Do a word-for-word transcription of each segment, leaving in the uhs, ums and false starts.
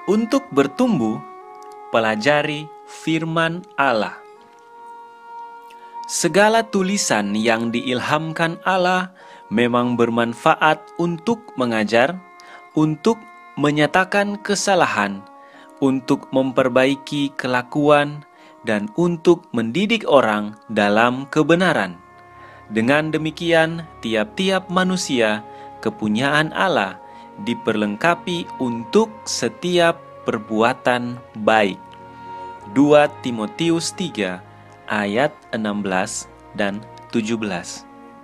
Untuk bertumbuh, pelajari firman Allah. Segala tulisan yang diilhamkan Allah memang bermanfaat untuk mengajar, untuk menyatakan kesalahan, untuk memperbaiki kelakuan, dan untuk mendidik orang dalam kebenaran. Dengan demikian, tiap-tiap manusia, kepunyaan Allah, diperlengkapi untuk setiap perbuatan baik. dua Timotius tiga ayat enam belas dan tujuh belas.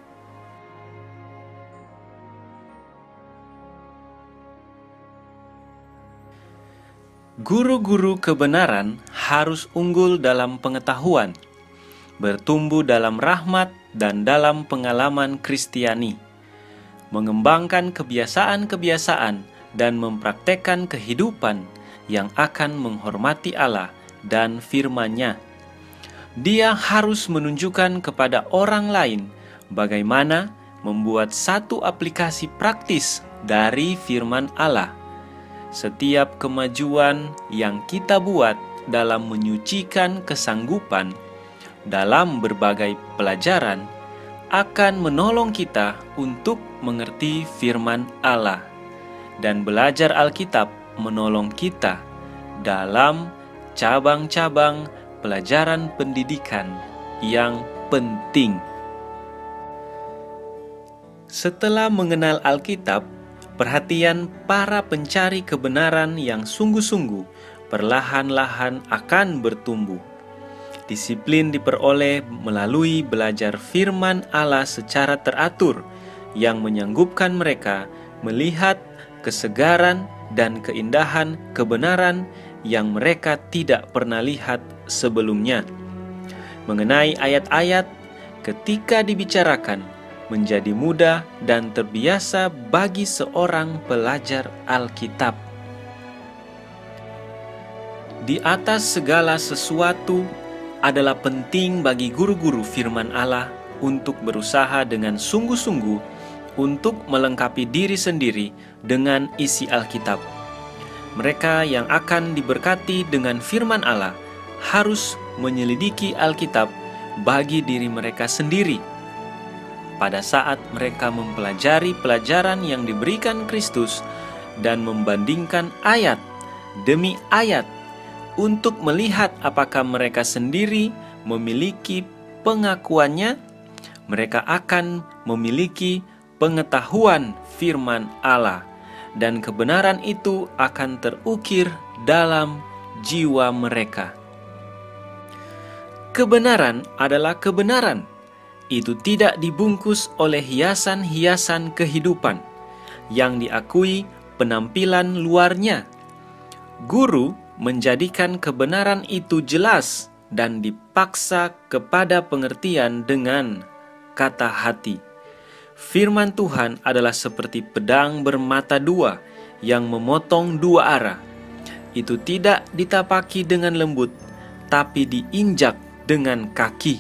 Guru-guru kebenaran harus unggul dalam pengetahuan, bertumbuh dalam rahmat dan dalam pengalaman Kristiani, mengembangkan kebiasaan-kebiasaan dan mempraktekkan kehidupan yang akan menghormati Allah dan firman-Nya. Dia harus menunjukkan kepada orang lain bagaimana membuat satu aplikasi praktis dari firman Allah. Setiap kemajuan yang kita buat dalam menyucikan kesanggupan dalam berbagai pelajaran akan menolong kita untuk mengerti firman Allah, dan belajar Alkitab menolong kita dalam cabang-cabang pelajaran pendidikan yang penting. Setelah mengenal Alkitab, perhatian para pencari kebenaran yang sungguh-sungguh perlahan-lahan akan bertumbuh. Disiplin diperoleh melalui belajar firman Allah secara teratur yang menyanggupkan mereka melihat kesegaran dan keindahan kebenaran yang mereka tidak pernah lihat sebelumnya. Mengenai ayat-ayat, ketika dibicarakan, menjadi mudah dan terbiasa bagi seorang pelajar Alkitab. Di atas segala sesuatu, adalah penting bagi guru-guru firman Allah untuk berusaha dengan sungguh-sungguh untuk melengkapi diri sendiri dengan isi Alkitab. Mereka yang akan diberkati dengan firman Allah harus menyelidiki Alkitab bagi diri mereka sendiri. Pada saat mereka mempelajari pelajaran yang diberikan Kristus dan membandingkan ayat demi ayat untuk melihat apakah mereka sendiri memiliki pengakuannya, mereka akan memiliki pengetahuan firman Allah, dan kebenaran itu akan terukir dalam jiwa mereka. Kebenaran adalah kebenaran. Itu tidak dibungkus oleh hiasan-hiasan kehidupan yang diakui penampilan luarnya. Guru menjadikan kebenaran itu jelas dan dipaksa kepada pengertian dengan kata hati. Firman Tuhan adalah seperti pedang bermata dua yang memotong dua arah. Itu tidak ditapaki dengan lembut, tapi diinjak dengan kaki.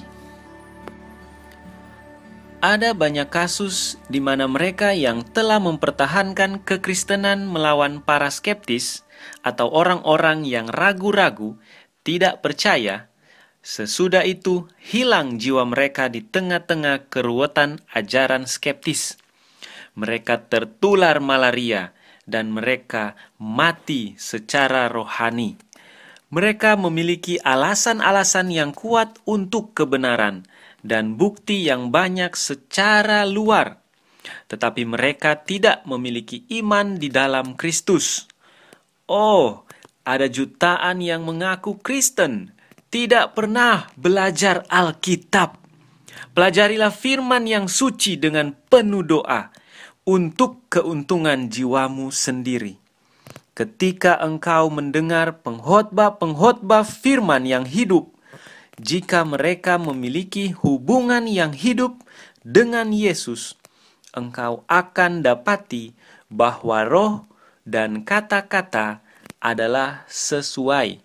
Ada banyak kasus di mana mereka yang telah mempertahankan kekristenan melawan para skeptis atau orang-orang yang ragu-ragu, tidak percaya, sesudah itu hilang jiwa mereka di tengah-tengah keruwetan ajaran skeptis. Mereka tertular malaria dan mereka mati secara rohani. Mereka memiliki alasan-alasan yang kuat untuk kebenaran dan bukti yang banyak secara luar, tetapi mereka tidak memiliki iman di dalam Kristus. Oh, ada jutaan yang mengaku Kristen, tidak pernah belajar Alkitab. Pelajarilah firman yang suci dengan penuh doa untuk keuntungan jiwamu sendiri. Ketika engkau mendengar pengkhotbah-pengkhotbah firman yang hidup, jika mereka memiliki hubungan yang hidup dengan Yesus, engkau akan dapati bahwa roh dan kata-kata adalah sesuai.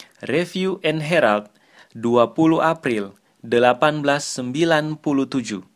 Review and Herald, dua puluh April delapan belas sembilan puluh tujuh.